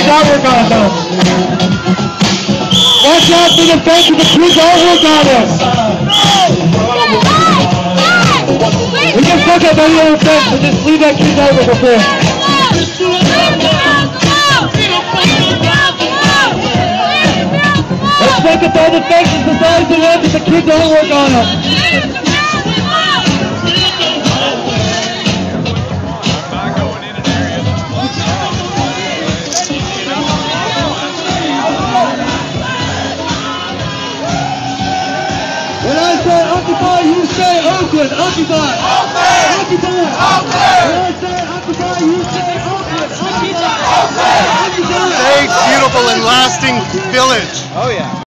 kids don't work on it though. Watch out for the fence if the kids don't work on it. We can fuck up any other fence, but just leave that kid's artwork up there. Let's fuck up all the fences besides the ones that the kids don't work on them. When I say occupy, you say Oakland. Occupy. Occupy. When I say occupy, you say Oakland. Occupy. Safe, beautiful, and lasting village. Oh yeah.